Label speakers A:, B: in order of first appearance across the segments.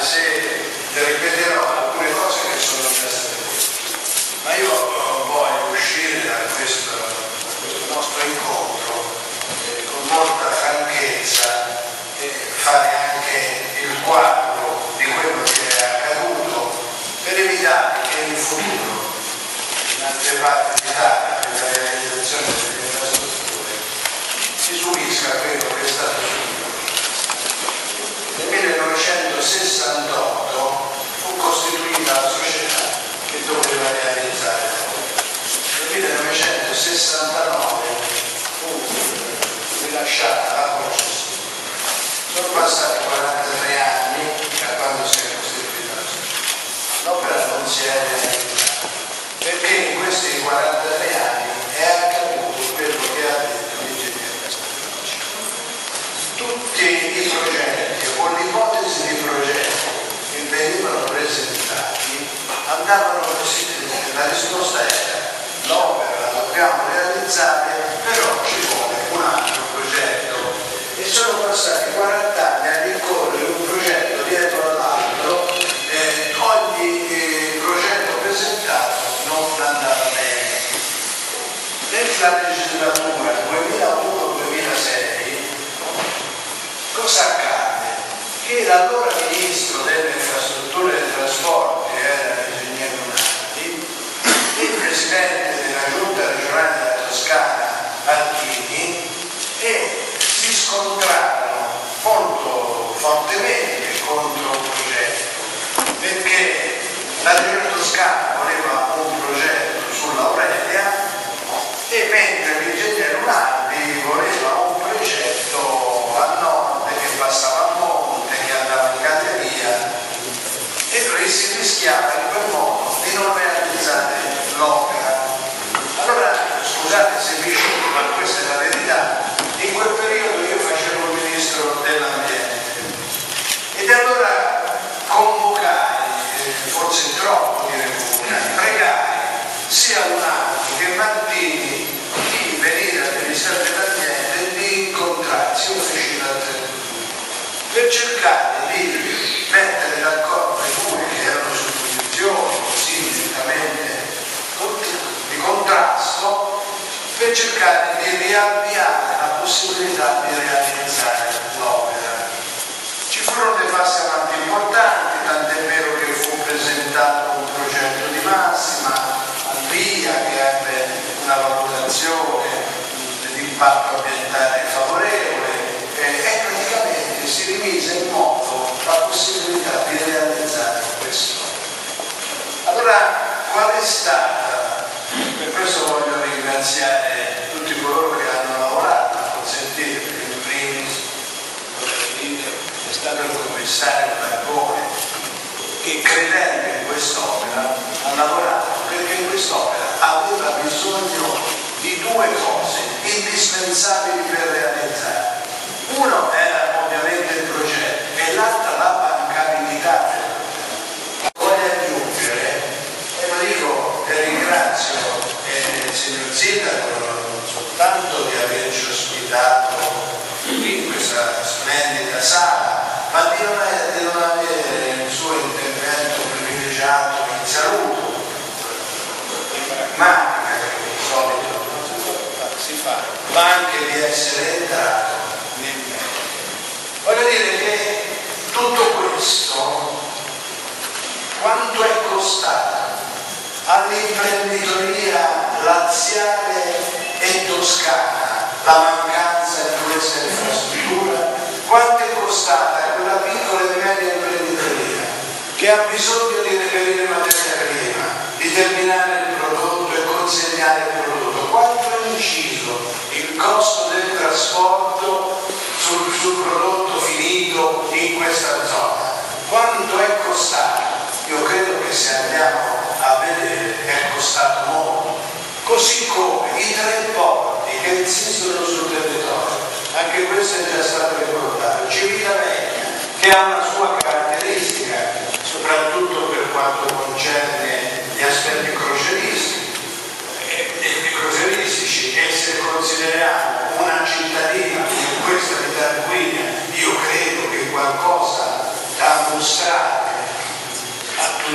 A: se ripeterò alcune cose che sono già state dette, ma io voglio uscire da questo nostro incontro con molta franchezza e fare anche il quadro di quello che è accaduto per evitare che in futuro in altre parti d'Italia per la realizzazione delle infrastrutture si subisca quello che è stato subito. Nel 1968 fu costituita la società che doveva realizzare l'opera. Nel 1969 fu rilasciata la concessione. Sono passati 43 anni da quando si è costituita la società. L'opera non si è realizzata perché in questi 43 anni è accaduto quello che ha detto l'ingegnere Castellucci. Tutti i progetti o l'ipotesi di progetto che venivano presentati andavano così. La risposta era: l'opera la dobbiamo realizzare, però ci vuole un altro progetto. E sono passati 40 anni a ricorrere un progetto dietro all'altro, ogni progetto presentato non andava bene. Nella legislatura 2001-2006 cosa accade? Che l'allora ministro delle infrastrutture e dei trasporti era l'ingegnere Lunardi, il presidente della giunta regionale della Toscana Martini, e si scontrarono molto fortemente contro un progetto, perché la regione toscana voleva un progetto sull'Aurelia e mentre l'ingegnere Lunardi voleva un progetto a nord che passava a monte, che andava in galleria, e lui si rischiava in quel modo di non realizzare l'opera. Allora, scusate se vi sciocco, ma questa è la verità, in quel periodo io facevo il ministro dell'ambiente ed allora convocai, forse troppo dire convocai, pregai sia Lunardi che Martini di venire al Ministero dell'Ambiente e di incontrarsi, io feci l'altrettanto, per cercare di mettere d'accordo i due che erano su posizioni così direttamente di contrasto, per cercare di riavviare la possibilità di realizzare l'opera. Ci furono dei passi avanti importanti, tant'è vero che fu presentato un progetto di massima al via che ebbe una valutazione dell'impatto ambientale favorevole e praticamente si rimise in moto la possibilità di realizzare questo. Allora, qual è stata? Per questo voglio ringraziare tutti coloro che hanno lavorato a consentire, in primis, è stato il commissario Marcone, che credendo in quest'opera ha lavorato perché quest'opera aveva bisogno di due cose indispensabili per realizzare. Uno era ovviamente il progetto e l'altra la bancabilità del progetto. Voglio aggiungere, e lo dico e ringrazio il signor Sindaco non soltanto di averci ospitato in questa splendida sala, ma di non avere il suo intervento privilegiato in saluto, in pragmatica, che di solito si fa, ma anche di essere entrato nel merito. Voglio dire che tutto questo, quanto è costato all'imprenditoria laziale e toscana la mancanza di questa infrastruttura, quanto è costata quella piccola e media imprenditoria che ha bisogno di reperire materia prima, di terminare il prodotto e consegnare il prodotto, quanto è inciso il costo del trasporto sul prodotto finito in questa zona, quanto è costato. Io credo che se andiamo a vedere è costato molto, così come i 3 porti che insistono sul territorio, anche questo è già stato ricordato. Civitavecchia, che ha una sua caratteristica, soprattutto per quanto concerne gli aspetti croceristici, e se consideriamo una cittadina come questa di Tarquinia, io credo che qualcosa da mostrare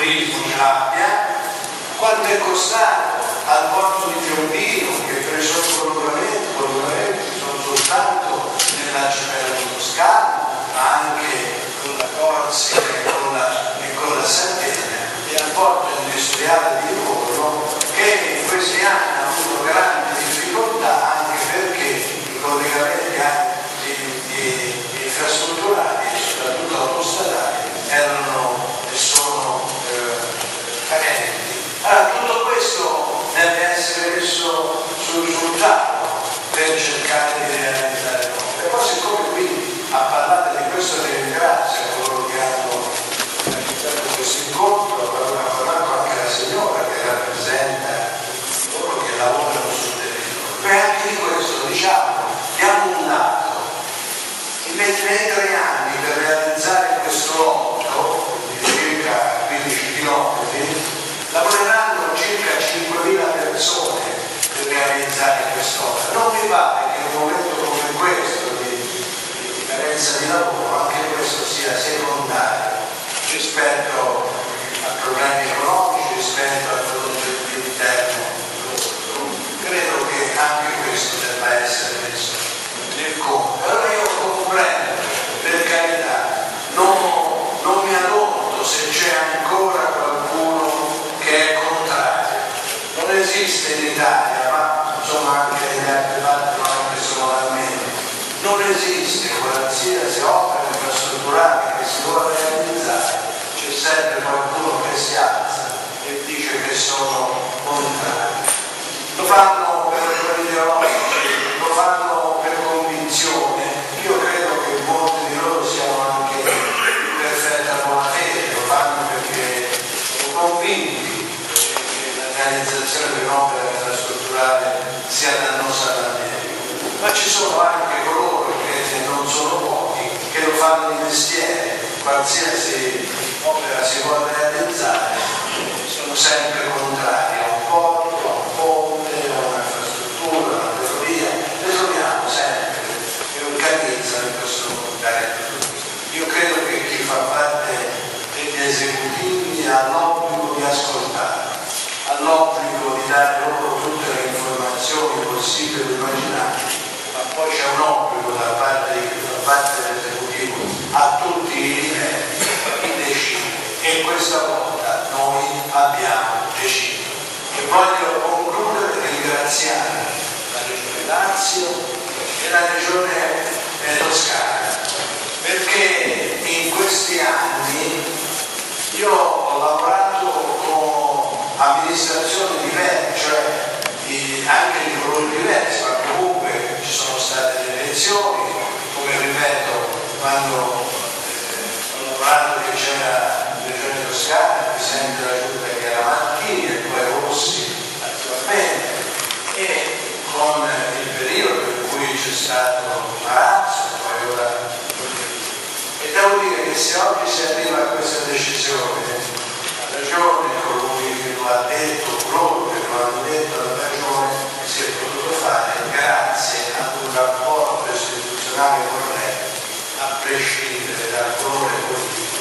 A: turismo ce l'abbia, quanto è costato al porto di Piombino, che per i suoi collocamenti sono soltanto nell'arcipelago toscano, ma anche con la Corsica e con la Sardegna, e al porto industriale di Livorno, che in questi anni ha avuto grandi difficoltà anche perché i collegamenti infrastrutturali e soprattutto autostradali erano e sono carenti. Allora tutto questo deve essere messo sul tavolo per cercare di realizzare l'opera. E poi siccome qui a parlare di questo ringrazio coloro che hanno realizzato questo incontro, allora ha parlato anche la signora che rappresenta coloro che lavorano sul territorio. E anche di questo diciamo, diamo un dato. Nei 3 anni per realizzare questo lotto di circa 15 km lavoreranno circa 5.000 persone per realizzare quest'opera. Non mi pare che in un momento come questo di carenza di lavoro anche questo sia secondario rispetto a problemi economici, rispetto al prodotto interno. Credo che anche questo debba essere messo nel conto. Allora io comprendo, per carità, non mi adotto se c'è ancora qualcuno che è contrario. Non esiste in Italia, ma insomma anche negli altri parti, ma anche regolarmente, non esiste qualsiasi opera infrastrutturale che si vuole realizzare, c'è sempre qualcuno che si alza e dice che sono contrari. Lo fanno per ideologici, lo fanno per convinzione. Io credo che molti di loro siano anche in perfetta buona fede, lo fanno perché sono convinti che la realizzazione di un'opera infrastrutturale sia dannosa all'ambiente. Ma ci sono anche coloro che non sono pochi, che lo fanno di mestiere, qualsiasi opera si vuole realizzare, sono sempre contrari a un porto, a un ponte, a un'infrastruttura, a una ferrovia, le troviamo sempre che organizzano questo mondo. Io credo che chi fa parte degli esecutivi ha l'obbligo di ascoltare, ha l'obbligo di dare loro tutte le informazioni possibili e immaginabili, ma poi c'è un obbligo da parte dell'esecutivo a tutti i livelli di decidere, e questa volta noi abbiamo deciso. E voglio concludere ringraziando la Regione Lazio e la Regione Toscana, perché in questi anni io ho lavorato con amministrazioni diverse, cioè anche di colori diversi, ma comunque ci sono state le elezioni, come ripeto, quando ho lavorato che c'era la Regione Toscana, il Presidente della Giunta che era Martini e poi Rossi attualmente, e con il periodo in cui c'è stato Marazzo, poi ora. E devo dire che se oggi si arriva a questa decisione, la Regione, colui che lo ha detto, coloro che lo hanno detto alla Regione, si è potuto fare grazie ad un rapporto istituzionale corretto, a prescindere dal colore politico.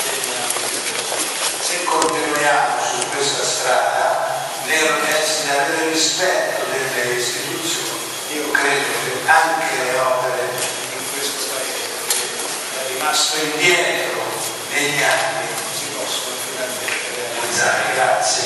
A: Se continuiamo su questa strada, nell'avere rispetto delle istituzioni, io credo che anche le opere in questo paese che è rimasto indietro negli anni si possono finalmente realizzare. Grazie.